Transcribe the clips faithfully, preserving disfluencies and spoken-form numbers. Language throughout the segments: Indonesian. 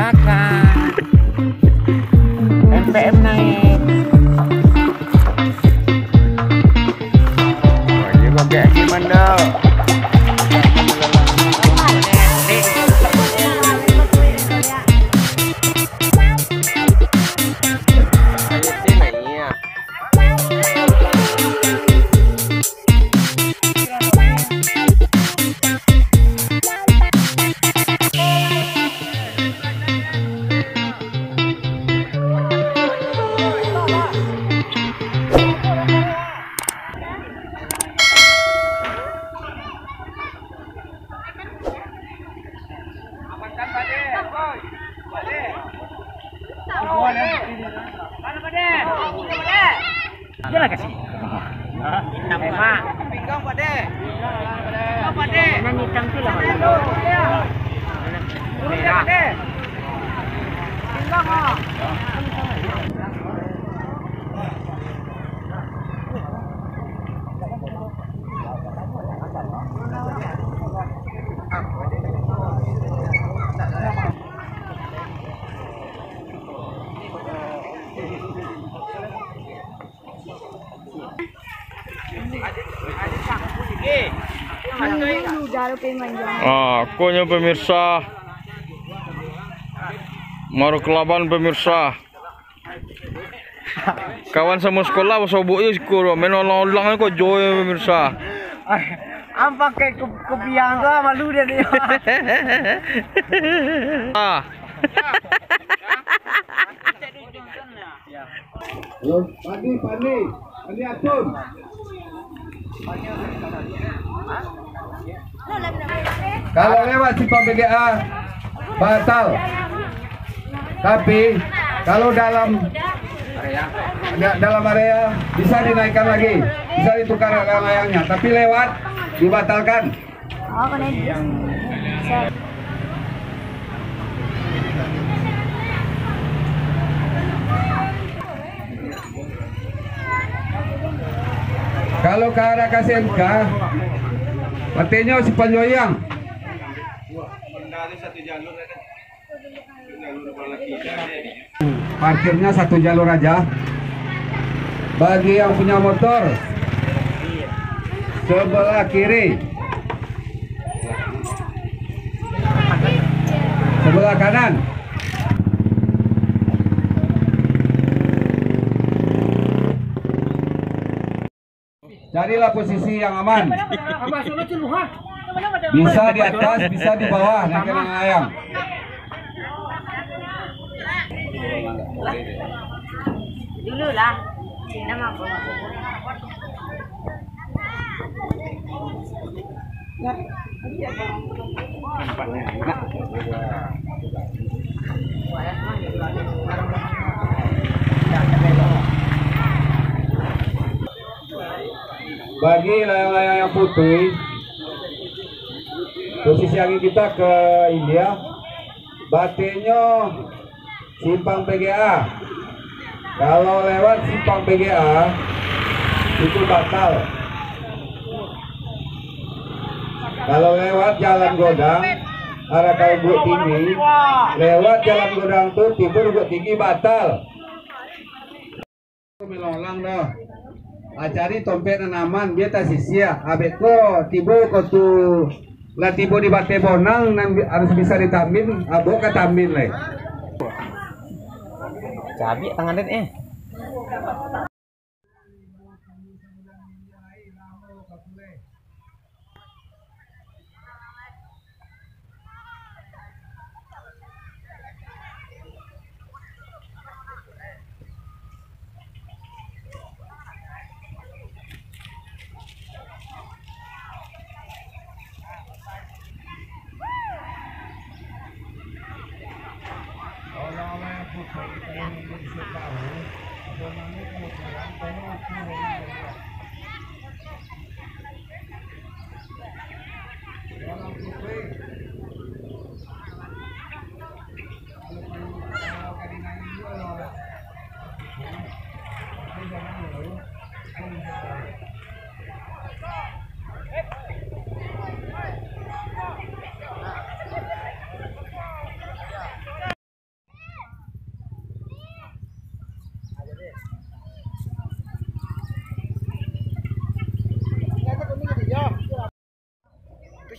belakang. M P M naik. Oh, ini pakai gimana? Dia lah kasih. Emang. Pinggang Pak De. Pinggang Pak De. Nyanyi cantik lah. Merah. Pinggang ah. Ah, akunya pemirsa, Maru Kelaban pemirsa. Kawan sama sekolah sobo yuk sekolah, menolong-nolong kok joy pemirsa. Am pakai kopiang tuh malu dia dia. Ah. Halo, Pandi, Pandi, Pandi Atun. Kalau lewat simpang B G A batal. Tapi kalau dalam area, dalam area bisa dinaikkan lagi, bisa ditukar layangnya. Tapi lewat dibatalkan. Oh, kena dia. Kalau ke arah K S M K, artinya si Panjoyang. Parkirnya satu jalur aja. Bagi yang punya motor, sebelah kiri, sebelah kanan. Carilah posisi yang aman. Bisa di atas, bisa di bawah, naik layang. Dulu lah. Nama aku. Bagi layang-layang yang putih, posisi angin kita ke India, batinyo simpang P G A. Kalau lewat simpang P G A itu batal. Kalau lewat jalan Godang arah Kalbuk Tinggi, lewat jalan Godang tuh timur Bukit Tinggi batal. Melolang dah. Acari tompet nanaman dia tak sia. Abek ko tibo ko tu la tibo di bate bonang nan harus bisa ditamin, abo ka tamin le. Cabi tangan eh.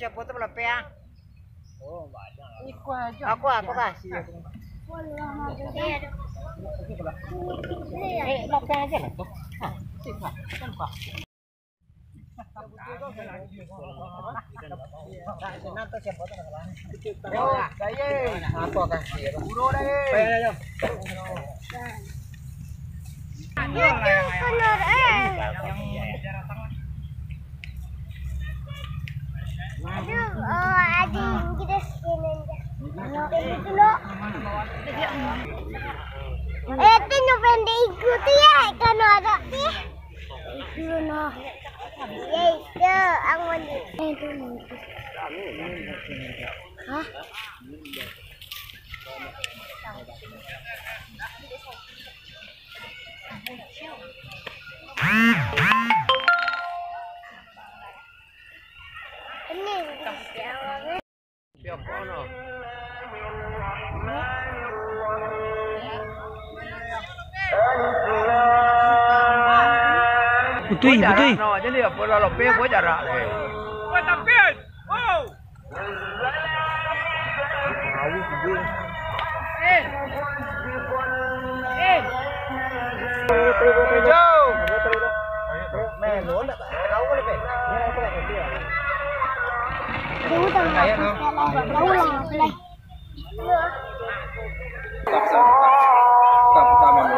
siapa tuh melepe ya? Oh, banyak. Iku aja. Aku aku kasih. Eh, melepe aja lah tuh. Hah, sip lah. Kan Pak. Nanti siapa tuh ngelang. Yo, saya. Aku kasih. Buru deh. Ya tuh bener eh. Aduh, oh ading kita sini aja. Itu lo. Eh, itu nyopende ikut ya, kan ada sih. Itu no. Ya itu, aku mau itu. Hah? Ini Siapa no? Putih, putih. No, jadi apa lah lope buat jarak deh. Buat tampil. Oh. Tahu sih. Eh. Eh. Jauh. Melo ndak tahu kali pe. Ya aku tak ngerti ya. Tahu tahu. Kayak no. Tahu lah, boleh. Tak pertama lo.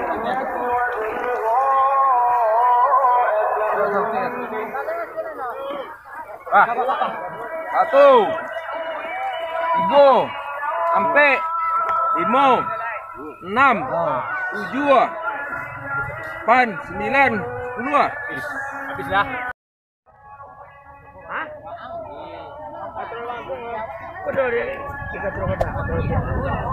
Ah, satu, tiga, sampai lima, enam, tujuh, delapan, sembilan, sepuluh. Habis dah. Hah? Udah deh. Kita terus